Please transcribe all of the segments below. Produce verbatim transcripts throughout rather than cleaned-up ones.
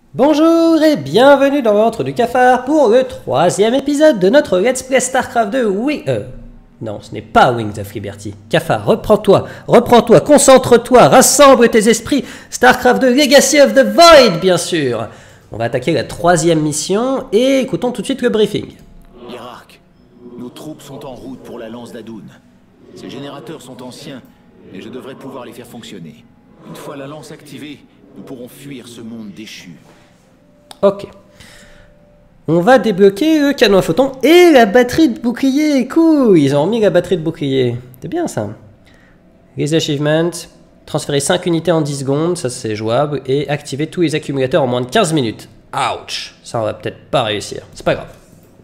Bonjour et bienvenue dans l'antre du cafard pour le troisième épisode de notre Let's Play StarCraft deux. Oui, euh, non, ce n'est pas Wings of Liberty. Cafard, reprends-toi, reprends-toi, concentre-toi, rassemble tes esprits. StarCraft deux, Legacy of the Void, bien sûr. On va attaquer la troisième mission et écoutons tout de suite le briefing. Hiérarque, nos troupes sont en route pour la lance d'Adoun. Ces générateurs sont anciens, et je devrais pouvoir les faire fonctionner. Une fois la lance activée, nous pourrons fuir ce monde déchu. Ok. On va débloquer le canon à photons et la batterie de bouclier. Cool, ils ont remis la batterie de bouclier. C'est bien ça. Les achievements. Transférer cinq unités en dix secondes, ça c'est jouable. Et activer tous les accumulateurs en moins de quinze minutes. Ouch. Ça on va peut-être pas réussir. C'est pas grave.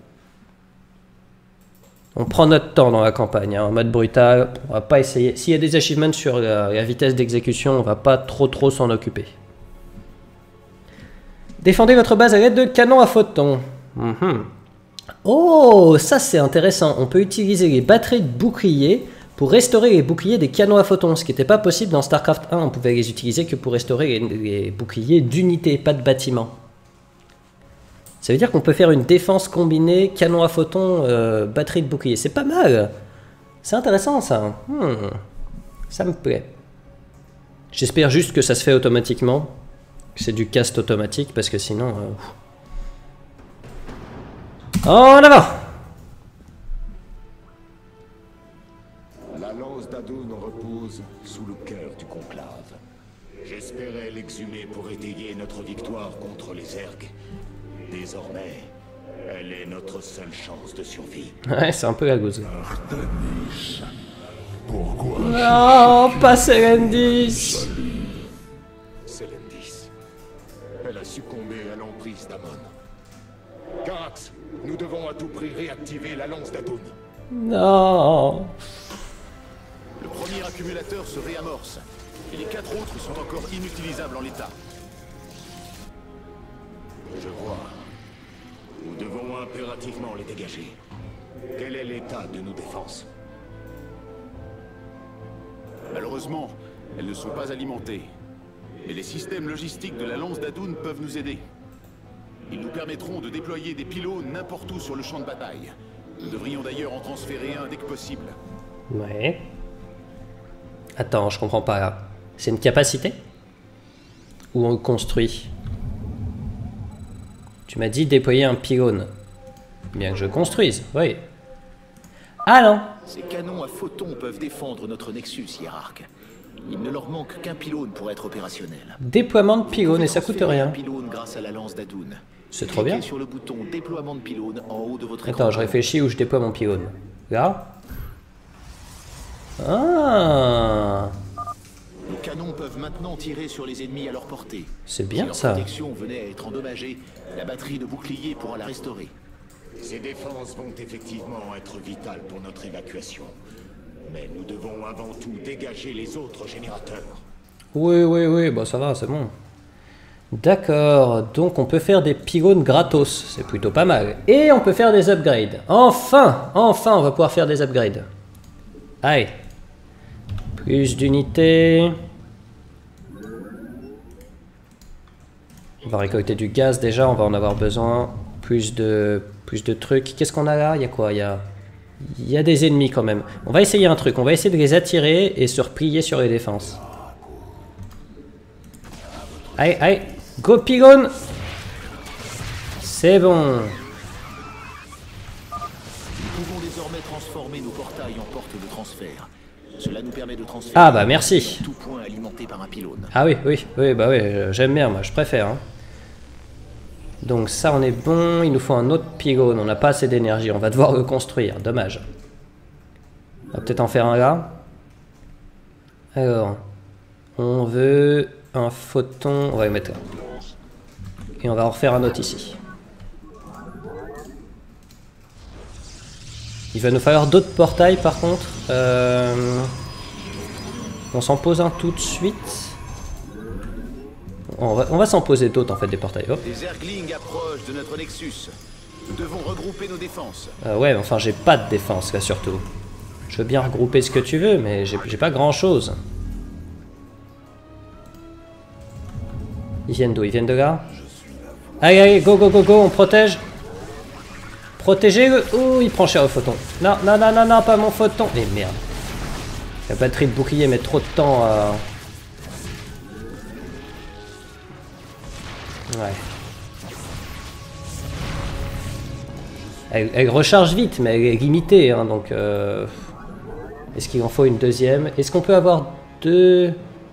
On prend notre temps dans la campagne, hein, en mode brutal. On va pas essayer. S'il y a des achievements sur la, la vitesse d'exécution, on va pas trop trop s'en occuper. Défendez votre base à l'aide de canons à photons. Mm-hmm. Oh, ça c'est intéressant. On peut utiliser les batteries de boucliers pour restaurer les boucliers des canons à photons. Ce qui n'était pas possible dans StarCraft un. On pouvait les utiliser que pour restaurer les, les boucliers d'unités, pas de bâtiments. Ça veut dire qu'on peut faire une défense combinée canon à photons, euh, batterie de bouclier. C'est pas mal. C'est intéressant ça. Hmm. Ça me plaît. J'espère juste que ça se fait automatiquement. C'est du cast automatique parce que sinon... Euh... En avant! La lance d'Adoun repose sous le cœur du conclave. J'espérais l'exhumer pour étayer notre victoire contre les Zergs. Désormais, elle est notre seule chance de survie. Ouais, c'est un peu la gouze. Artanis, pourquoi... Non, pas Serendis! Selendis. Elle a succombé à l'emprise d'Amon. Carax, nous devons à tout prix réactiver la lance d'Adoun. Non! Le premier accumulateur se réamorce, et les quatre autres sont encore inutilisables en l'état. Je vois. Nous devons impérativement les dégager. Quel est l'état de nos défenses? Malheureusement, elles ne sont pas alimentées. Mais les systèmes logistiques de la lance d'Adoun peuvent nous aider. Ils nous permettront de déployer des pylônes n'importe où sur le champ de bataille. Nous devrions d'ailleurs en transférer un dès que possible. Ouais. Attends, je comprends pas là. C'est une capacité? Ou on le construit? Tu m'as dit déployer un pylône. Bien que je construise, oui. Ah non! Ces canons à photons peuvent défendre notre Nexus, Hiérarque. Il ne leur manque qu'un pylône pour être opérationnel. Déploiement de pylône et ça coûte rien. Un pylône grâce à la lance d'Adoun. C'est trop bien. Cliquez sur le bouton déploiement de pylône en haut de votre écran. Attends, je réfléchis où je déploie mon pylône. Là? Ah! Nos canons peuvent maintenant tirer sur les ennemis à leur portée. C'est bien si ça. leur protection venait à être endommagée, la batterie de bouclier pourra la restaurer. Ces défenses vont effectivement être vitales pour notre évacuation. Mais nous devons avant tout dégager les autres générateurs. Oui, oui, oui, bah ça va, c'est bon. D'accord, donc on peut faire des pylônes gratos, c'est plutôt pas mal. Et on peut faire des upgrades. Enfin, enfin, on va pouvoir faire des upgrades. Allez. Plus d'unités. On va récolter du gaz déjà, on va en avoir besoin. Plus de, plus de trucs. Qu'est-ce qu'on a là? Il y a quoi? Il y a... Il y a des ennemis quand même. On va essayer un truc. On va essayer de les attirer et se replier sur les défenses. Allez, allez. Go pylône. C'est bon. Nous pouvons désormais transformer nos portails en portes de transfert. Cela nous permet de transférer Ah bah merci. tout point alimenté par un pylône. Ah oui, oui, oui, bah oui, j'aime bien moi, je préfère. Hein. Donc ça on est bon, il nous faut un autre pylône, on n'a pas assez d'énergie, on va devoir le construire, dommage. On va peut-être en faire un là. Alors, on veut un photon, on va le mettre là. Et on va en refaire un autre ici. Il va nous falloir d'autres portails par contre. Euh, on s'en pose un tout de suite. On va, on va s'en poser d'autres en fait des portails. Hop. Les Zerglings approchent de notre Nexus. Nous devons regrouper nos défenses. Euh, ouais, mais enfin j'ai pas de défense là surtout. Je veux bien regrouper ce que tu veux, mais j'ai pas grand chose. Ils viennent d'où? Ils viennent de là? Allez, allez, go, go, go, go, on protège. Protégez le... Ouh, il prend cher le photon. Non, non, non, non, non, pas mon photon. Mais merde. La batterie de bouclier met trop de temps à... Ouais. Elle, elle recharge vite, mais elle est limitée, hein, donc... Euh... Est-ce qu'il en faut une deuxième? Est-ce qu'on peut avoir deux...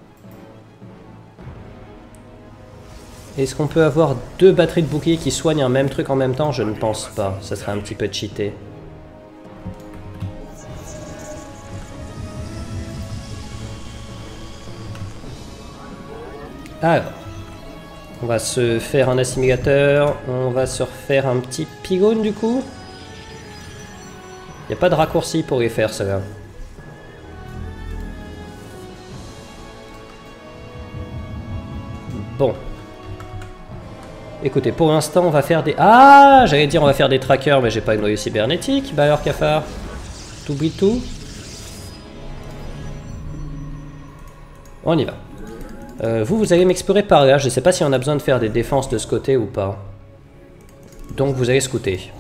Est-ce qu'on peut avoir deux batteries de bouclier qui soignent un même truc en même temps? Je ne pense pas. Ça serait un petit peu cheaté. Alors. On va se faire un assimilateur. On va se refaire un petit pylône du coup. Il n'y a pas de raccourci pour les faire, ça là. Bon. Écoutez, pour l'instant, on va faire des... Ah, j'allais dire on va faire des trackers, mais j'ai pas une noyau cybernétique. Bah alors, cafard, t'oublies tout. On y va. Euh, vous, vous allez m'explorer par là. Je sais pas si on a besoin de faire des défenses de ce côté ou pas. Donc, vous allez scouter.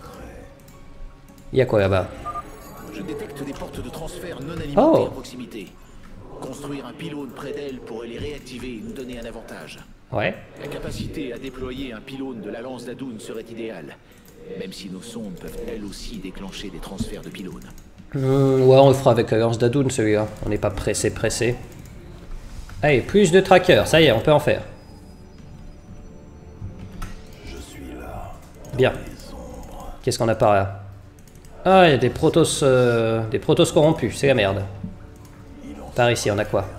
Il y a quoi là-bas? Je détecte des portes de transfert non alimentées Oh. à proximité. Construire un pylône près d'elles pourrait les réactiver et nous donner un avantage. Ouais. La capacité à déployer un pylône de la lance d'Adoun serait idéale, même si nos sondes peuvent elles aussi déclencher des transferts de pylônes. Mmh, ouais, on le fera avec la lance d'Adoun celui-là. On n'est pas pressé, pressé. Allez, plus de trackers, ça y est, on peut en faire. Bien. Qu'est-ce qu'on a par là? Ah, il y a des protos, euh, des protos corrompus, c'est la merde. Par ici, on a quoi?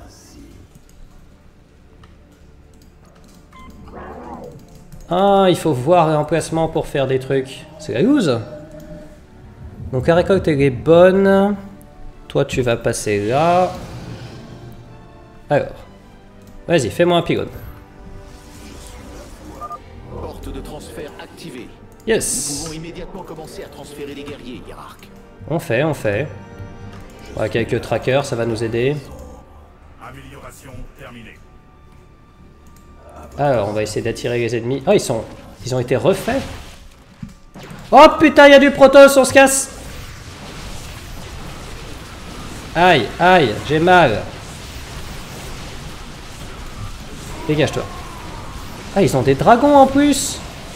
Ah, il faut voir l'emplacement pour faire des trucs. C'est la loose. Donc la récolte elle est bonne. Toi tu vas passer là. Alors. Vas-y, fais-moi un pylône. Porte de transfert activée. Yes. Nous pouvons immédiatement commencer à transférer des guerriers, hiérarque. On fait, on fait. Ouais, quelques trackers, ça va nous aider. Amélioration terminée. Alors, on va essayer d'attirer les ennemis. Oh, ils sont... Ils ont été refaits. Oh putain, il y a du Protoss, on se casse. Aïe, aïe, j'ai mal. Dégage-toi. Ah, ils ont des dragons en plus.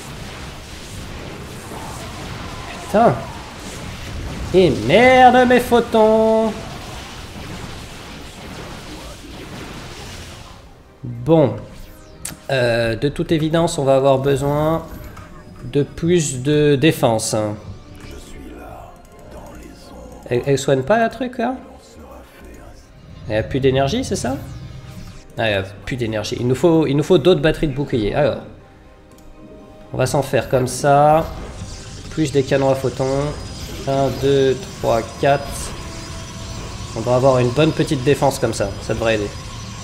Putain. Et merde, mes photons. Bon. Euh, de toute évidence, on va avoir besoin de plus de défense. Elle, elle soigne pas la truc là? Elle a plus d'énergie, c'est ça? Ah, elle a plus d'énergie. Il nous faut, il nous faut d'autres batteries de bouclier. Alors, on va s'en faire comme ça. Plus des canons à photons. un, deux, trois, quatre. On va avoir une bonne petite défense comme ça. Ça devrait aider.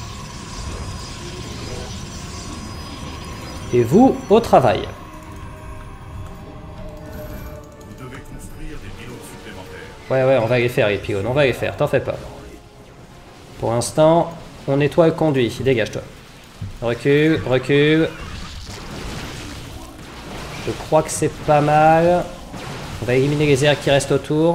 Et vous, au travail. Vous devez construire des pylônes supplémentaires. Ouais, ouais, on va les faire, les pylônes. On va les faire, t'en fais pas. Pour l'instant, on nettoie le conduit. Dégage-toi. Recule, recule. Je crois que c'est pas mal. On va éliminer les airs qui restent autour.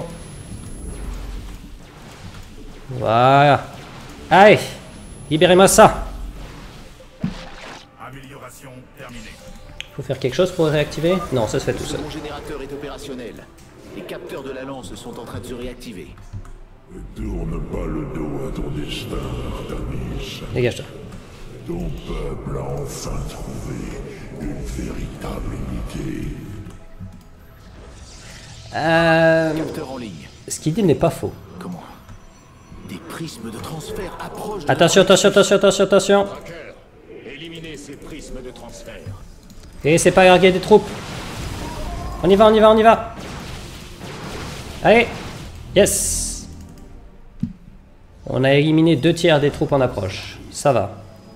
Voilà. Allez, libérez-moi ça. Amélioration terminée. Faut faire quelque chose pour le réactiver? Non, ça se fait tout Le seul. second générateur est opérationnel. Les capteurs de la lance sont en train de se réactiver. Ne tourne pas le dos à ton destin, Artanis. Dégage-toi. Ton peuple a enfin trouvé une véritable unité. Euh... Capteur en ligne. Ce qu'il dit n'est pas faux. Comment? Des prismes de transfert approchent de Attention, notre attention, attention, attention, attention. Tracker, éliminez ces prismes de transfert. Et c'est pas larguer des troupes. On y va, on y va, on y va. Allez. Yes. On a éliminé deux tiers des troupes en approche. Ça va.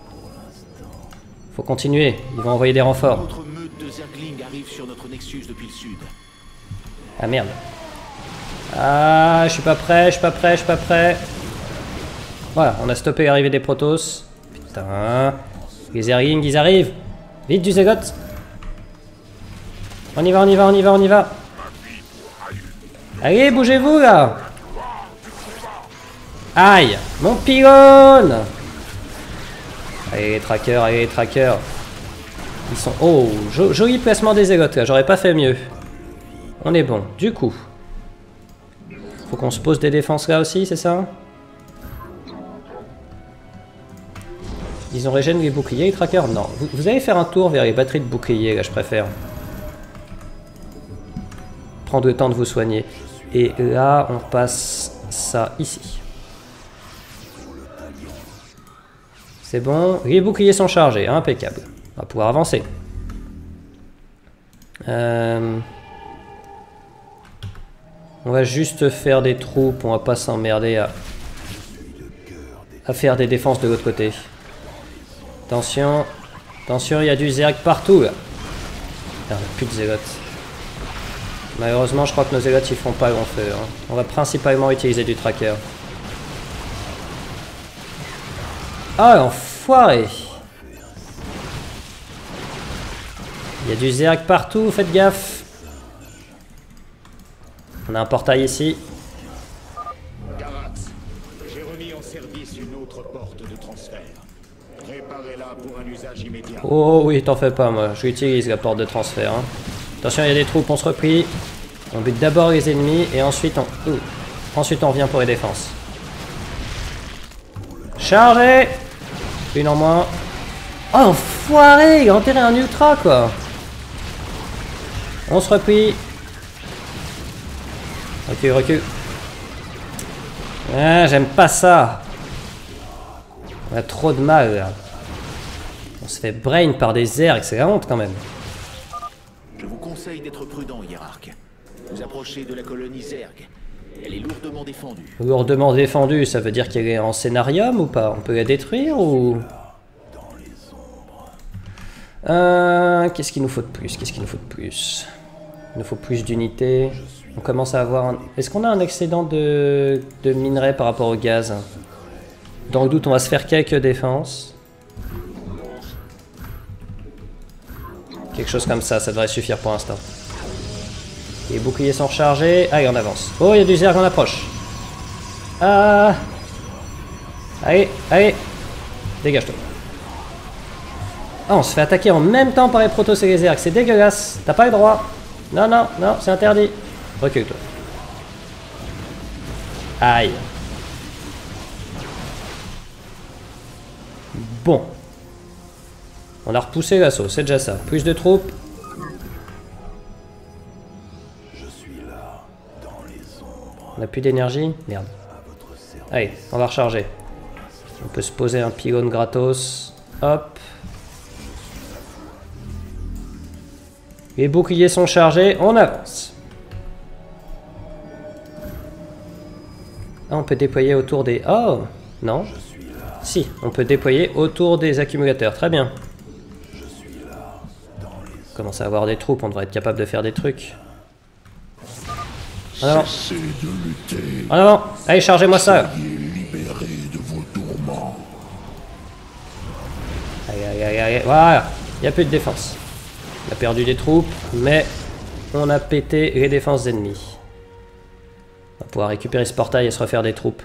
Faut continuer. Ils vont envoyer des renforts. Notre meute de Zergling arrive sur notre Nexus depuis le sud. Ah merde. Ah, je suis pas prêt, je suis pas prêt, je suis pas prêt. Voilà, on a stoppé l'arrivée des Protoss. Putain. Les Zerglings, ils arrivent. Vite du Zégoth. On y va, on y va, on y va, on y va. Allez, bougez-vous là. Aïe, mon pylône. Allez les trackers, allez les trackers. Ils sont... Oh, jo joli placement des zélotes là, j'aurais pas fait mieux. On est bon, du coup. Faut qu'on se pose des défenses là aussi, c'est ça? Ils ont régène les boucliers, les trackers? Non. Vous, vous allez faire un tour vers les batteries de boucliers, là, je préfère. Prendre le temps de vous soigner. Et là, on passe ça ici. C'est bon. Les boucliers sont chargés, impeccable. On va pouvoir avancer. Euh... On va juste faire des troupes, on va pas s'emmerder à... à faire des défenses de l'autre côté. Attention, attention, il y a du zerg partout là. Ah, on n'a plus de zélotes. Malheureusement, je crois que nos zélotes ils font pas long feu. Hein. On va principalement utiliser du tracker. Ah, l'enfoiré! Il y a du zerg partout, faites gaffe. On a un portail ici. Garax, j'ai remis en service une autre porte de transfert. Préparez-la pour un usage immédiat. Oh oui, t'en fais pas, moi. Je l'utilise la porte de transfert. Hein. Attention, il y a des troupes, on se replie. On bute d'abord les ennemis et ensuite on... Ouh. Ensuite on revient pour les défenses. Chargez! Une en moins. Oh, enfoiré! Il a enterré un ultra, quoi. On se replie. Recule, recule. Ah, j'aime pas ça. On a trop de mal, là. On se fait brain par des zergs, c'est la honte, quand même. Je vous conseille d'être prudent, hiérarque. Vous approchez de la colonie Zerg. Elle est lourdement défendue. Lourdement défendue, ça veut dire qu'elle est en scénarium ou pas? On peut la détruire ou... Euh, Qu'est-ce qu'il nous faut de plus? Qu'est-ce qu'il nous faut de plus? Il nous faut plus d'unités. On commence à avoir un... Est-ce qu'on a un excédent de... de minerais par rapport au gaz? Dans le doute, on va se faire quelques défenses. Quelque chose comme ça, ça devrait suffire pour l'instant. Les boucliers sont rechargés. Allez, on avance. Oh, il y a du zerg en approche. Ah. Allez, allez. Dégage-toi. Ah, on se fait attaquer en même temps par les protos et les zergs. C'est dégueulasse. T'as pas le droit. Non, non, non, c'est interdit. Recule-toi. Aïe. Bon. On a repoussé l'assaut, c'est déjà ça. Plus de troupes. On a plus d'énergie. Merde. Allez, on va recharger. On peut se poser un pylône gratos. Hop. Les boucliers sont chargés, on avance. Ah, on peut déployer autour des... Oh, non. Si, on peut déployer autour des accumulateurs, très bien. On commence à avoir des troupes, on devrait être capable de faire des trucs. En avant. En avant. Allez, chargez-moi ça. Allez, allez, allez, allez. Voilà, il n'y a plus de défense. On a perdu des troupes, mais on a pété les défenses ennemies. On va pouvoir récupérer ce portail et se refaire des troupes.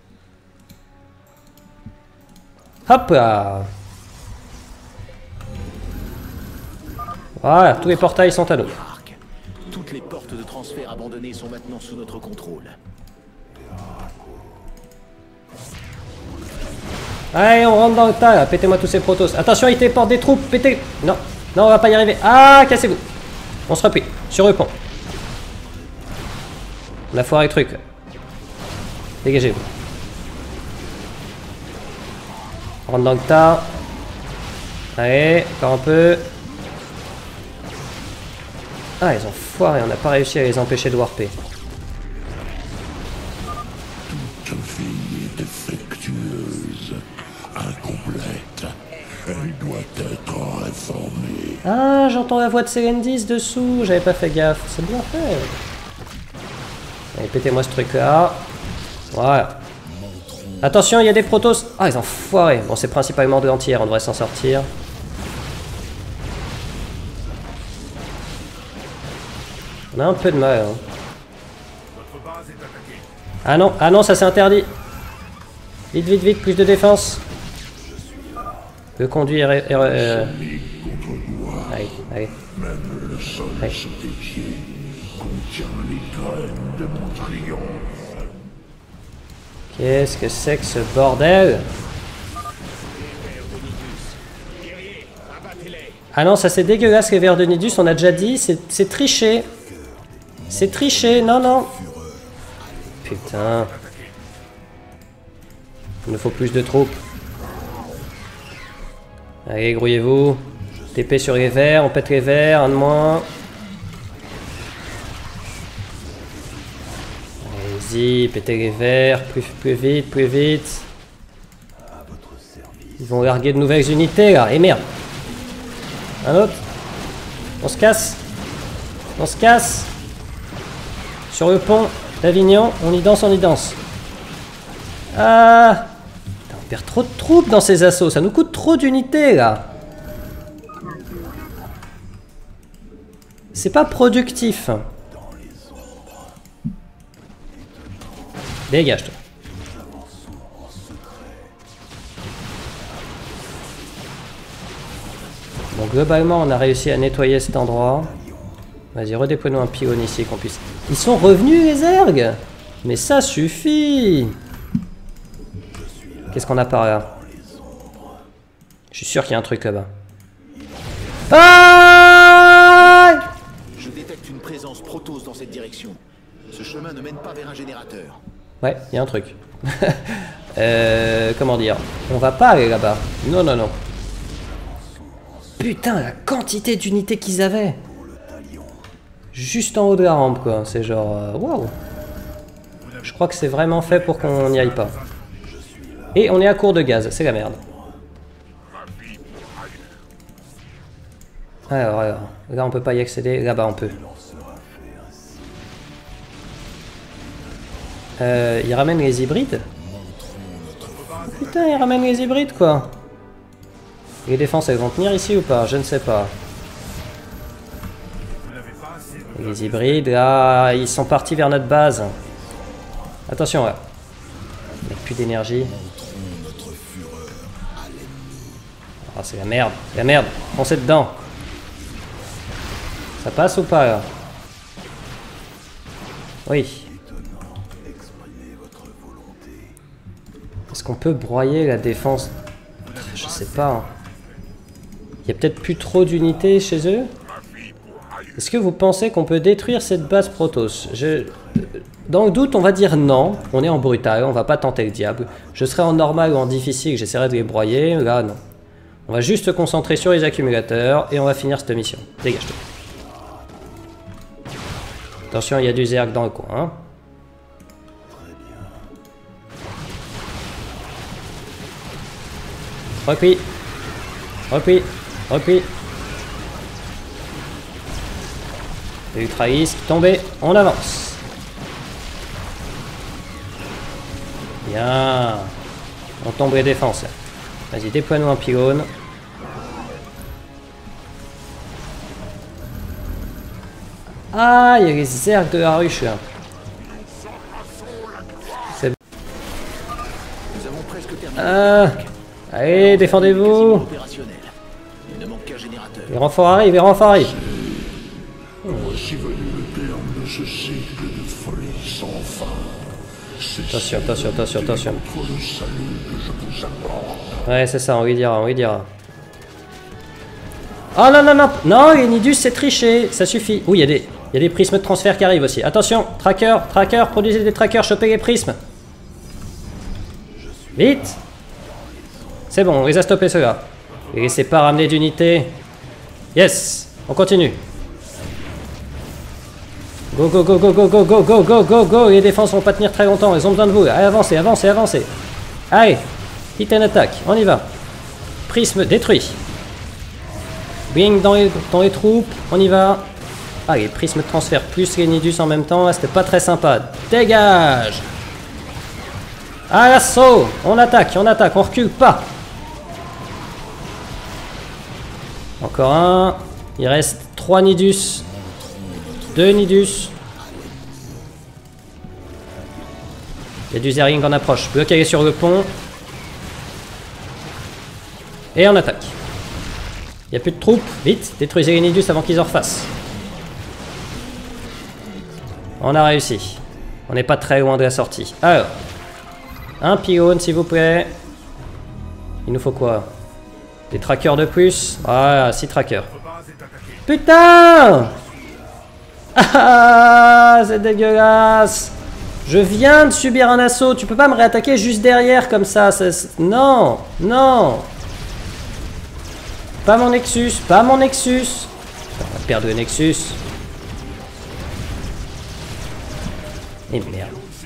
Hop là. Voilà, tous les portails sont à nous. Toutes les portes de transfert abandonnées sont maintenant sous notre contrôle. Allez, on rentre dans le tas là, pétez-moi tous ces protos. Attention, il téléporte des troupes, pétez. Non, non, on va pas y arriver. Ah, cassez-vous. On se replie, sur le pont. On a foiré le truc. Dégagez-vous. On rentre dans le tas. Allez, encore un peu. Ah, ils ont foiré, on n'a pas réussi à les empêcher de warper. Toute vie est défectueuse, incomplète. Elle doit être réformée. Ah, j'entends la voix de Selendis dessous, j'avais pas fait gaffe. C'est bien fait. Allez, pétez-moi ce truc-là. Voilà. Attention, il y a des protos. Ah, ils ont foiré. Bon, c'est principalement de l'anti-air, on devrait s'en sortir. On a un peu de mal. Hein. Notre base est attaquée. Ah non, ah non, ça c'est interdit. Vite, vite, vite, plus de défense. Le conduire est... est euh... Allez, allez. Même le sol allez. sous tes pieds contient les graines de mon triomphe. Qu'est-ce que c'est que ce bordel? Ah non, ça c'est dégueulasse les vers de Nidus, on a déjà dit, c'est triché. C'est triché, non, non. Putain. Il nous faut plus de troupes. Allez, grouillez-vous. T P sur les vers, on pète les vers, un de moins. Allez-y, pétez les vers, plus, plus vite, plus vite. Ils vont larguer de nouvelles unités là, et merde. Un autre. On se casse. On se casse. Sur le pont d'Avignon, on y danse, on y danse. Ah. Putain, on perd trop de troupes dans ces assauts, ça nous coûte trop d'unités là. C'est pas productif. Dégage toi. Bon, globalement, on a réussi à nettoyer cet endroit. Vas-y, redéploie-nous un pylône ici qu'on puisse... Ils sont revenus, les ergs. Mais ça suffit. Qu'est-ce qu'on a par là? Je suis sûr qu'il y a un truc là-bas. Ah! Je détecte une présence Protoss dans cette direction. Ce chemin ne mène pas vers un générateur. Ouais, il y a un truc. euh, comment dire? On va pas aller là-bas. Non, non, non. Putain, la quantité d'unités qu'ils avaient. Juste en haut de la rampe, quoi. C'est genre... Euh, waouh. Je crois que c'est vraiment fait pour qu'on n'y aille pas. Et on est à court de gaz. C'est la merde. Alors, alors. Là, on peut pas y accéder. Là-bas, on peut. Euh, il ramène les hybrides? Putain, il ramène les hybrides, quoi. Les défenses, elles vont tenir ici ou pas? Je ne sais pas. Les hybrides, là, ils sont partis vers notre base. Attention, là. Il n'y a plus d'énergie. Ah, c'est la merde. La merde. Foncez dedans. Ça passe ou pas, là? Oui. Est-ce qu'on peut broyer la défense? Je sais pas. Hein. Il y a peut-être plus trop d'unités chez eux. Est-ce que vous pensez qu'on peut détruire cette base Protoss? Je... Dans le doute, on va dire non. On est en brutal, on va pas tenter le diable. Je serai en normal ou en difficile, j'essaierai de les broyer. Là, non. On va juste se concentrer sur les accumulateurs et on va finir cette mission. Dégage-toi. Attention, il y a du zerg dans le coin. Hein. Repli. Repli. Repli. Ultraïsque, tombé, on avance. Bien. On tombe les défenses. Vas-y, déploie-nous un pylône. Ah, il y a les zergs de la ruche là. C'est bon. Nous avons presque terminé. Ah. Allez, défendez-vous. Opérationnel. Il ne manque qu'un générateur. Les renforts arrivent, les renforts arrivent. Voici venu le terme de ce cycle de folie sans fin. Attention, attention, attention, attention. Pour le salut que je vous apporte. Ouais, c'est ça, on lui dira, on lui dira. Oh non, non, non, non, les Nidus, c'est triché, ça suffit. Oui, il y a des, il y a des prismes de transfert qui arrivent aussi. Attention, tracker, tracker, produisez des trackers, chopez les prismes. Vite. C'est bon, on les a stoppés ceux-là. Et laissez pas ramener d'unités. Yes, on continue. Go, go, go, go, go, go, go, go, go, go, go. Les défenses vont pas tenir très longtemps, elles ont besoin de vous. Allez, avancez, avancez, avancez. Allez, hit and attack, on y va. Prisme détruit. Bing dans les, dans les troupes, on y va. Ah, les prismes de transfert plus les Nidus en même temps, c'était pas très sympa. Dégage. À l'assaut. On attaque, on attaque, on recule pas. Encore un. Il reste trois Nidus. Deux Nidus. Il y a du Zerring en approche. Bloqué sur le pont. Et on attaque. Il n'y a plus de troupes. Vite, détruisez les Nidus avant qu'ils en refassent. On a réussi. On n'est pas très loin de la sortie. Alors. Un pylône, s'il vous plaît. Il nous faut quoi? Des trackers de plus. Voilà, six trackers. Putain! Ah, c'est dégueulasse! Je viens de subir un assaut. Tu peux pas me réattaquer juste derrière comme ça. Non, non. Pas mon Nexus, pas mon Nexus. On va perdre le Nexus. Et merde.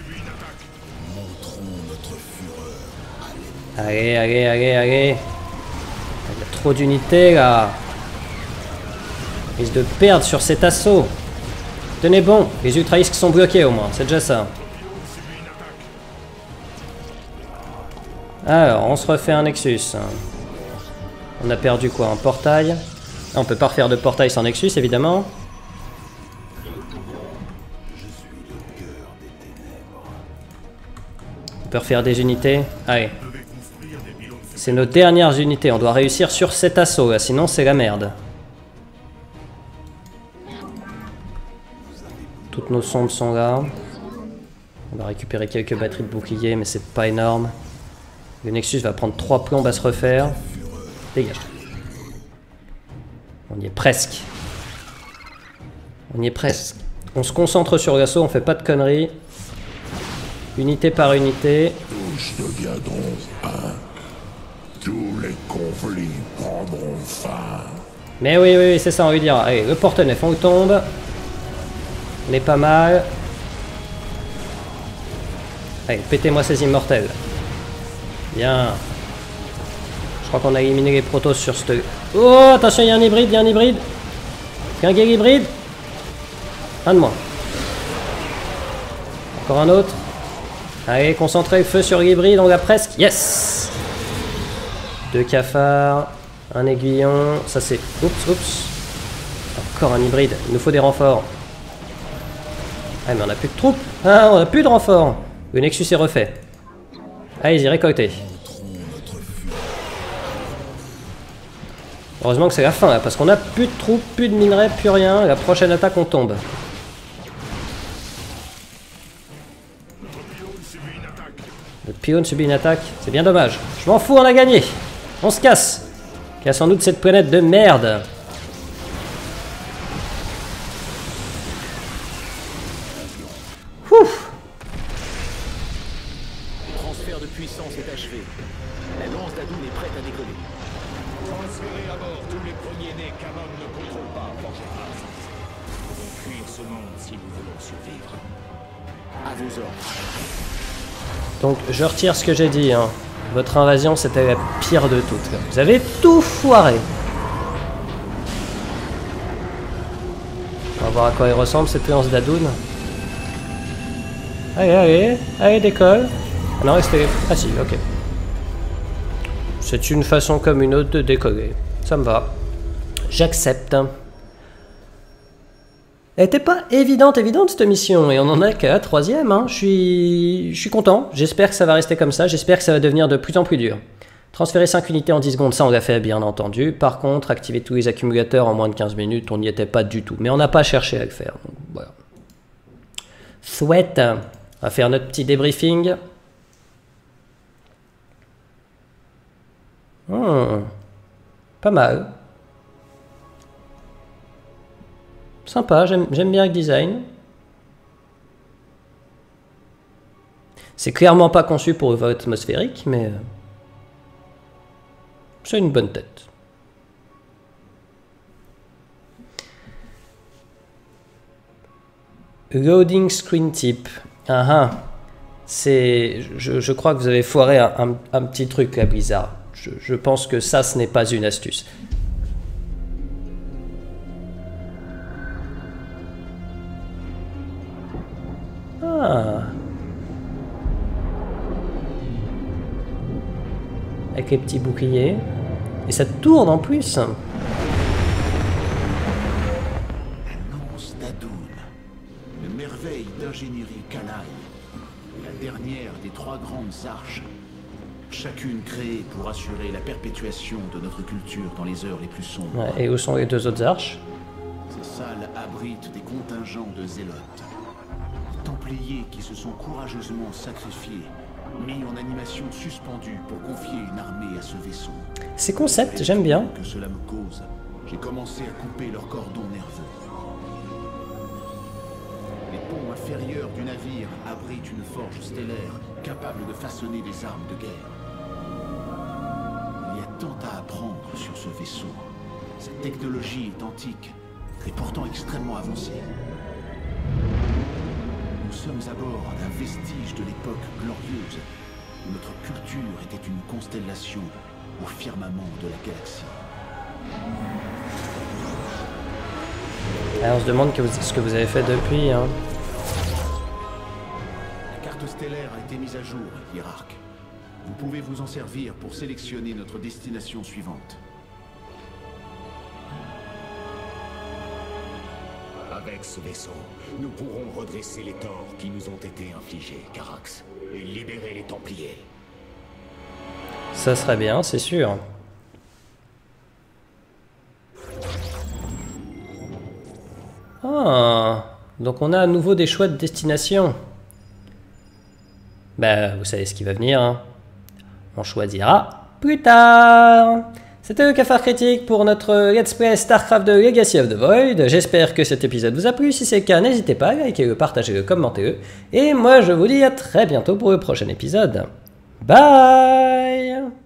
Allez, allez, allez, allez. Il y a trop d'unités là. On risque de perdre sur cet assaut. Tenez bon, les ultraïsques sont bloqués au moins, c'est déjà ça. Alors, on se refait un Nexus. On a perdu quoi? Un portail. Ah, on peut pas refaire de portail sans Nexus, évidemment. On peut refaire des unités. Allez. C'est nos dernières unités. On doit réussir sur cet assaut, là, sinon c'est la merde. Toutes nos sondes sont là. On va récupérer quelques batteries de bouclier, mais c'est pas énorme. Le Nexus va prendre trois plombes à se refaire. Dégage. On y est presque. On y est presque. On se concentre sur l'assaut, on fait pas de conneries. Unité par unité. Tous deviendront un. Tous les conflits prendront fin. Mais oui, oui, oui, c'est ça, on lui dira. Allez, le porte-nef, on le tombe. On est pas mal. Allez, pétez-moi ces immortels. Bien. Je crois qu'on a éliminé les protos sur ce... Oh, attention, il y a un hybride, il y a un hybride. Il y a un guerre hybride. Un de moins. Encore un autre. Allez, concentrez le feu sur l'hybride, on l'a presque. Yes. Deux cafards. Un aiguillon. Ça c'est... Oups, oups. Encore un hybride. Il nous faut des renforts. Ah, mais on a plus de troupes. Ah, on a plus de renforts. Le Nexus est refait. Allez-y, récoltez. Heureusement que c'est la fin là, parce qu'on a plus de troupes, plus de minerais, plus rien. La prochaine attaque, on tombe. Le pylône subit une attaque. C'est bien dommage. Je m'en fous, on a gagné. On se casse. Cassons-nous de cette planète de merde. Ouf. Le transfert de puissance est achevé. La lance d'Adoun est prête à décoller. Transférez à bord tous les premiers-nés qu'Amon ne contrôle pas, Forgeras. Fuir ce monde si nous voulons survivre. À vos ordres. Donc je retire ce que j'ai dit. Hein. Votre invasion, c'était la pire de toutes. Vous avez tout foiré. On va voir à quoi il ressemble cette lance d'Adoun. Allez, allez, allez, décolle. Ah non, restez. Ah si, ok. C'est une façon comme une autre de décoller. Ça me va. J'accepte. Elle était pas évidente, évidente cette mission, et on en a qu'à la troisième. Hein. Je suis, je suis content. J'espère que ça va rester comme ça. J'espère que ça va devenir de plus en plus dur. Transférer cinq unités en dix secondes, ça on l'a fait bien entendu. Par contre, activer tous les accumulateurs en moins de quinze minutes, on n'y était pas du tout. Mais on n'a pas cherché à le faire. Donc, voilà. Souhaite. On va faire notre petit débriefing. Hmm. Pas mal. Sympa, j'aime bien le design. C'est clairement pas conçu pour le vol atmosphérique, mais... c'est une bonne tête. Loading screen type. Ah ah. C'est... Je, je crois que vous avez foiré un, un, un petit truc là, Blizzard. Je, je pense que ça, ce n'est pas une astuce. Ah. Avec les petits boucliers. Et ça tourne en plus. La lance d'Adoun. ingénierie Kalaï, la dernière des trois grandes arches, chacune créée pour assurer la perpétuation de notre culture dans les heures les plus sombres. Ouais, et où sont les deux autres arches? Ces salles abritent des contingents de zélotes, des templiers qui se sont courageusement sacrifiés, mis en animation suspendue pour confier une armée à ce vaisseau. Ces concepts, j'aime bien. Que cela me cause, j'ai commencé à couper leurs cordons nerveux. Les ponts inférieurs du navire abritent une forge stellaire capable de façonner des armes de guerre. Il y a tant à apprendre sur ce vaisseau. Cette technologie est antique et pourtant extrêmement avancée. Nous sommes à bord d'un vestige de l'époque glorieuse où notre culture était une constellation au firmament de la galaxie. Ah, on se demande que vous, ce que vous avez fait depuis. Hein. La carte stellaire a été mise à jour, hiérarque. Vous pouvez vous en servir pour sélectionner notre destination suivante. Avec ce vaisseau, nous pourrons redresser les torts qui nous ont été infligés, Carax, et libérer les Templiers. Ça serait bien, c'est sûr. Ah, donc on a à nouveau des choix de destination. Bah, vous savez ce qui va venir. Hein. On choisira plus tard. C'était le Cafard Critique pour notre Let's Play StarCraft de Legacy of the Void. J'espère que cet épisode vous a plu. Si c'est le cas, n'hésitez pas à liker, le partager, le commenter. Et moi, je vous dis à très bientôt pour le prochain épisode. Bye!